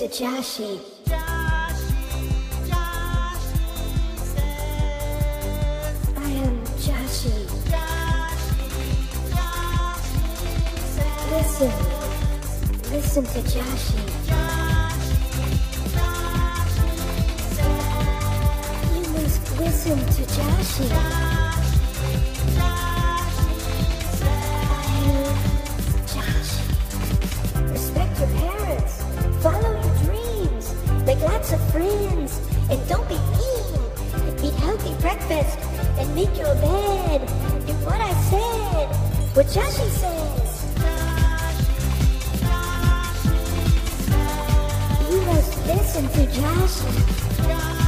to Joshi. I am Joshi. Listen to Joshi. You must listen to Joshi. I am Joshi. Respect your parents. Follow your dreams. Make lots of friends. And don't be mean. Eat healthy breakfast. And make your bed. Do what I said. What Joshi says. You must listen to Joshi.